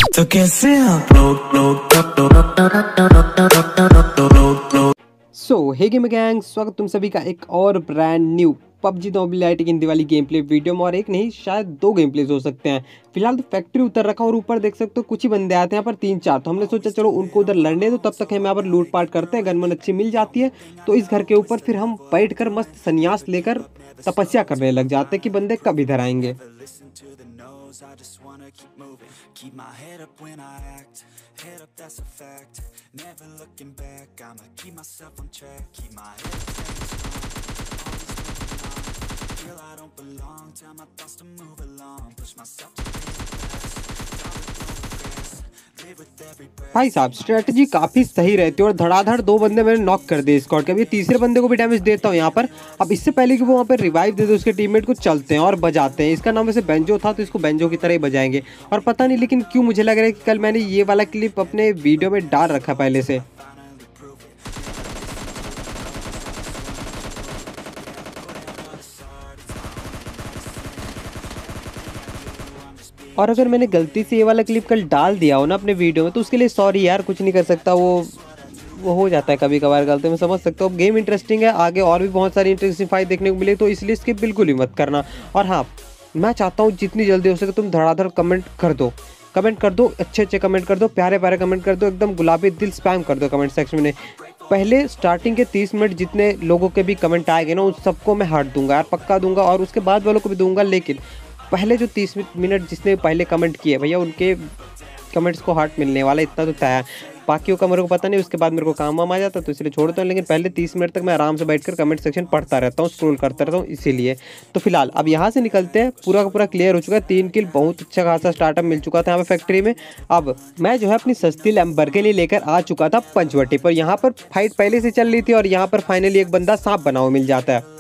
तो कैसे आप हे गेम गैंग, स्वागत तुम सभी का एक और ब्रांड न्यू पबजी मोबाइल की हिंदी वाली गेम प्ले वीडियो में। और एक नहीं, शायद दो गेम प्लेज हो सकते हैं। फिलहाल तो फैक्ट्री उतर रखा और ऊपर देख सकते हो कुछ ही बंदे आते हैं यहाँ पर 3-4। तो हमने सोचा चलो उनको उधर लड़ने दो, तब तक हम यहाँ पर लूट पाट करते हैं। गनमन अच्छी मिल जाती है तो इस घर के ऊपर फिर हम बैठ कर मस्त संन्यास लेकर तपस्या करने लग जाते हैं कि बंदे कब इधर आएंगे। I just wanna keep moving, keep my head up when I act, head up that's a fact, never looking back, I'ma keep myself on track, keep my head staying strong, always moving on, feel I don't belong, tell my thoughts to move along, push myself to be the best, start with no regrets, live with every breath। भाई साहब strategy काफी सही रहती है और धड़ाधड़ दो बंदे मैंने नॉक कर दिए स्क्वाड के। अभी तीसरे बंदे को भी डैमेज देता हूँ यहाँ पर। अब इससे पहले कि वो वहाँ पर रिवाइव दे दे उसके टीममेट को, चलते हैं और बजाते हैं। इसका नाम वैसे बेंजो था तो इसको बेंजो की तरह ही बजाएंगे। और पता नहीं लेकिन क्यों मुझे लग रहा है कि कल मैंने ये वाला क्लिप अपने वीडियो में डाल रखा पहले से। और अगर मैंने गलती से ये वाला क्लिप कल डाल दिया हो ना अपने वीडियो में तो उसके लिए सॉरी यार, कुछ नहीं कर सकता। वो हो जाता है कभी कभार गलती, मैं समझ सकता हूँ। गेम इंटरेस्टिंग है, आगे और भी बहुत सारी इंटरेस्टिंग फाइट देखने को मिले तो इसलिए स्किप बिल्कुल ही मत करना। और हाँ, मैं चाहता हूँ जितनी जल्दी हो सके तुम धड़ाधड़ कमेंट कर दो, अच्छे कमेंट कर दो, प्यारे कमेंट कर दो, एकदम गुलाबी दिल स्पैम कर दो कमेंट सेक्शन में। पहले स्टार्टिंग के 30 मिनट जितने लोगों के भी कमेंट आएंगे ना उन सबको मैं हट दूंगा यार, पक्का दूंगा। और उसके बाद वालों को भी दूंगा, लेकिन पहले जो 30 मिनट जिसने पहले कमेंट किए भैया उनके कमेंट्स को हार्ट मिलने वाला, इतना तो तय है। बाकियों का मेरे को पता नहीं, उसके बाद मेरे को काम वाम आ जाता तो इसलिए छोड़ता हूँ। लेकिन पहले 30 मिनट तक मैं आराम से बैठकर कमेंट सेक्शन पढ़ता रहता हूँ, स्क्रॉल करता रहता हूँ इसीलिए। तो फिलहाल अब यहाँ से निकलते हैं। पूरा का पूरा क्लियर हो चुका है, 3 किल, बहुत अच्छा खासा स्टार्टअप मिल चुका था यहाँ पे फैक्ट्री में। अब मैं जो है अपनी सस्ती लैम्बोर्गिनी लेकर आ चुका था पंचवटी पर। यहाँ पर फाइट पहले से चल रही थी और यहाँ पर फाइनली एक बंदा सांप बना हुआ मिल जाता है,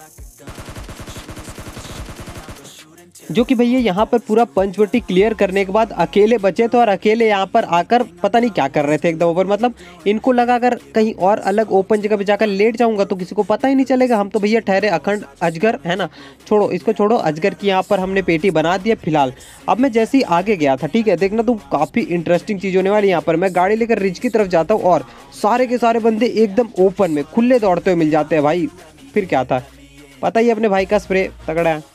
जो कि भैया यहाँ पर पूरा पंचवटी क्लियर करने के बाद अकेले बचे थे। और अकेले यहाँ पर आकर पता नहीं क्या कर रहे थे एकदम ऊपर। मतलब इनको लगा अगर कहीं और अलग ओपन जगह पे जाकर लेट जाऊंगा तो किसी को पता ही नहीं चलेगा। हम तो भैया ठहरे अखंड अजगर, है ना। छोड़ो इसको, छोड़ो। अजगर की यहाँ पर हमने पेटी बना दी है फिलहाल। अब मैं जैसे ही आगे गया था, ठीक है, देखना तुम काफ़ी इंटरेस्टिंग चीज़ होने वाली। यहाँ पर मैं गाड़ी लेकर रिज की तरफ जाता हूँ और सारे के सारे बंदे एकदम ओपन में खुले दौड़ते हुए मिल जाते हैं भाई। फिर क्या था पता ही, अपने भाई का स्प्रे तगड़ा है।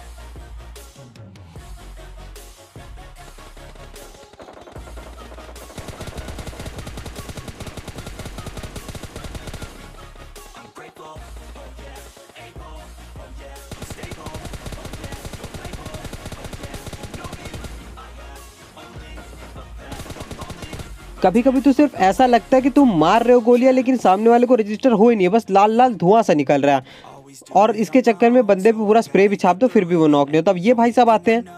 कभी कभी तो सिर्फ ऐसा लगता है कि तुम मार रहे हो गोलियां लेकिन सामने वाले को रजिस्टर हो ही नहीं है, बस लाल लाल धुआं सा निकल रहा है। और इसके चक्कर में बंदे पे पूरा स्प्रे भी छाप दो फिर भी वो नॉक नहीं होता। अब ये भाई साहब आते हैं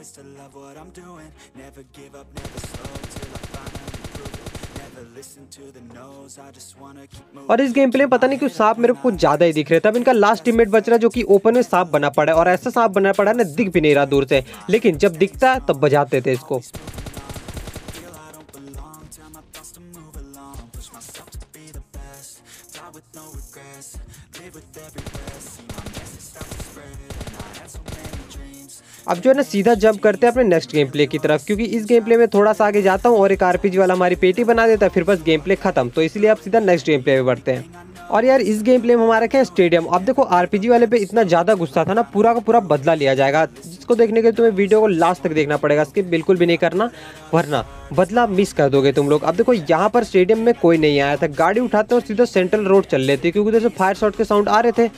और इस गेम प्ले में पता नहीं क्यों सांप मेरे को कुछ ज्यादा ही दिख रहे थे। अब इनका लास्ट टीममेट बच रहा है जो कि ओपन में सांप बना पड़ा है। और ऐसा सांप बना पड़ा है ना, दिख भी नहीं रहा दूर से, लेकिन जब दिखता है तब बजाते थे इसको। अब जो है ना सीधा जंप करते हैं अपने नेक्स्ट गेम प्ले की तरफ, क्योंकि इस गेम प्ले में थोड़ा सा आगे जाता हूँ और एक आरपीजी वाला हमारी पेटी बना देता है, फिर बस गेम प्ले खत्म। तो इसलिए अब सीधा नेक्स्ट गेम प्ले में बढ़ते हैं। और यार इस गेम प्ले में हमारा क्या है, स्टेडियम। अब देखो आरपीजी वाले पे इतना ज़्यादा गुस्सा था ना, पूरा का पूरा बदला लिया जाएगा। जिसको देखने के लिए तुम्हें वीडियो को लास्ट तक देखना पड़ेगा, स्किप बिल्कुल भी नहीं करना वरना बदला मिस कर दोगे तुम लोग। अब देखो यहाँ पर स्टेडियम में कोई नहीं आया था, गाड़ी उठाते हैं और सीधा सेंट्रल रोड चल लेते क्योंकि उधर से फायर शॉट के साउंड आ रहे थे।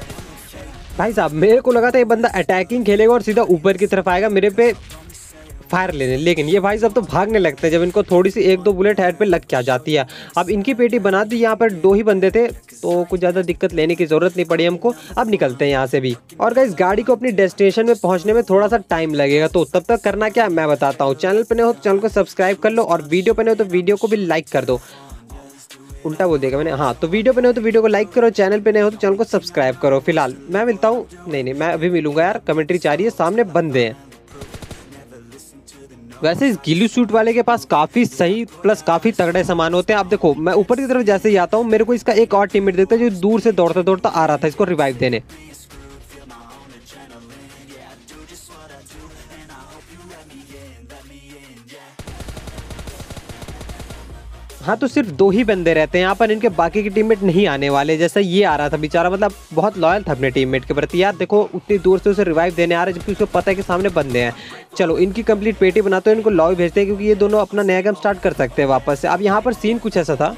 भाई साहब मेरे को लगा था ये बंदा अटैकिंग खेलेगा और सीधा ऊपर की तरफ आएगा, मेरे पे फायर लेने, लेकिन ये भाई सब तो भागने लगते हैं जब इनको थोड़ी सी 1-2 बुलेट हेड पे लग के आ जाती है। अब इनकी पेटी बना दी, यहाँ पर 2 ही बंदे थे तो कुछ ज़्यादा दिक्कत लेने की ज़रूरत नहीं पड़ी हमको। अब निकलते हैं यहाँ से भी। और गाइस गाड़ी को अपनी डेस्टिनेशन में पहुँचने में थोड़ा सा टाइम लगेगा, तो तब तक करना क्या मैं बताता हूँ। चैनल पर नए हो तो चैनल को सब्सक्राइब कर लो, और वीडियो पर नए हो तो वीडियो को भी लाइक कर दो। उल्टा बोल देगा मैंने, हाँ। तो वीडियो पे नए हो तो वीडियो को लाइक करो, चैनल पे नए हो तो चैनल को सब्सक्राइब करो। फिलहाल मैं मिलता हूँ, नहीं मैं अभी मिलूंगा यार, कमेंट्री चाह रही है, सामने बंदे हैं। वैसे इस गिल्ली सूट वाले के पास काफ़ी सही प्लस काफ़ी तगड़े सामान होते हैं। आप देखो मैं ऊपर की तरफ जैसे ही आता हूँ, मेरे को इसका एक और टीममेट दिखता है जो दूर से दौड़ता दौड़ता आ रहा था इसको रिवाइव देने। हाँ तो सिर्फ 2 ही बंदे रहते हैं यहाँ पर, इनके बाकी के टीममेट नहीं आने वाले। जैसा ये आ रहा था बेचारा, मतलब बहुत लॉयल था अपने टीममेट के प्रति यार। देखो उतनी दूर से उसे रिवाइव देने आ रहा है, जबकि उसको पता है कि सामने बंदे हैं। चलो इनकी कंप्लीट पेटी बनाते हैं, इनको लॉबी भेजते हैं, क्योंकि ये दोनों अपना नया गेम स्टार्ट कर सकते हैं वापस से। अब यहाँ पर सीन कुछ ऐसा था,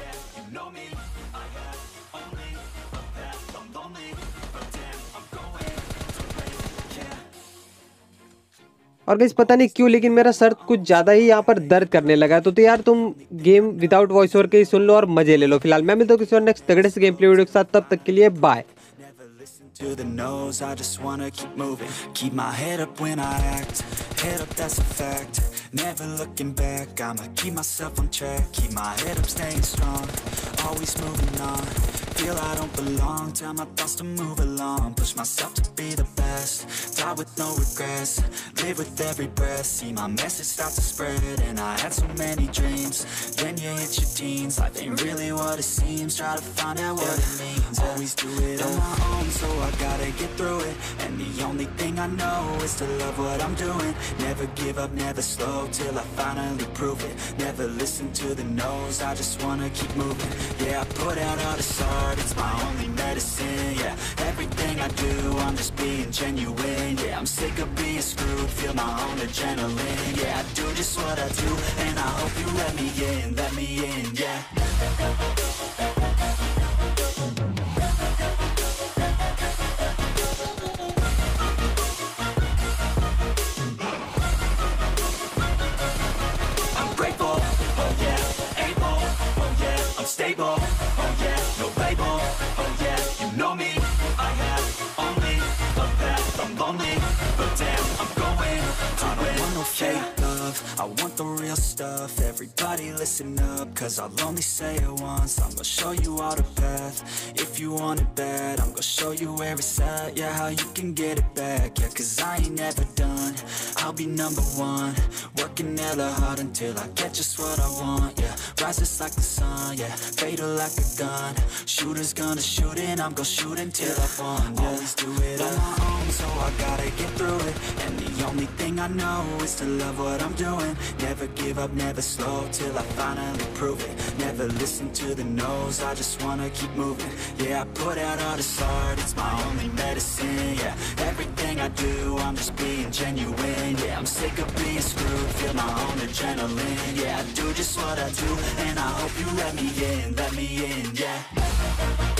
और गाइस पता नहीं क्यों लेकिन मेरा सर कुछ ज़्यादा ही यहाँ पर दर्द करने लगा। तो यार तुम गेम विदाउट वॉइस ओवर के ही सुन लो और मजे ले लो। फिलहाल मैं मिलता हूँ किसी और नेक्स्ट तगड़े से गेम प्ले वीडियो के साथ, तब तक के लिए bye. To the nose, I just wanna keep moving. Keep my head up when I act. Head up, that's a fact. Never looking back. I'ma keep myself on track. Keep my head up, staying strong. Always moving on. Feel I don't belong. Tell my thoughts to move along. Push myself to be the best. Die with no regrets. Live with every breath. See my message start to spread. And I had so many dreams. Then you hit your teens. Life ain't really what it seems. Try to find out what it means. Always do it on my own, so I gotta get through it. And the only thing I know is to love what I'm doing. Never give up, never slow, till I finally prove it. Never listen to the no's, I just wanna keep moving. Yeah, I put out all this art, it's my only medicine. Yeah, everything I do, I'm just being genuine. Yeah, I'm sick of being screwed, feel my own adrenaline. Yeah, I do just what I do, and I hope you let me in, yeah. Stable, oh yeah, no label, oh yeah, you know me. I have only a path, I'm lonely, but damn, I'm going to win. I don't want no fake love, I want the real stuff. Everybody listen up, cause I'll only say it once. I'm gonna show you all the path, if you want it bad. I'm gonna show you where it's at, yeah, how you can get it back. Yeah, cause I ain't never done, I'll be #1. Working hella hard until I get just what I want, yeah. Rises like the sun, yeah, fatal like a gun. Shooter's gonna shoot and I'm gonna shoot until I won, yeah. Always do it on my own, so I gotta get through it. And the only thing I know is to love what I'm doing. Never give up, never slow, till I finally prove it. Never listen to the no's, I just wanna keep moving. Yeah, I put out all this art, it's my only medicine. Yeah, everything I do, I'm just being genuine. Yeah, I'm sick of being screwed, feel my own adrenaline. Yeah, I do just what I do, and I hope you let me in, yeah.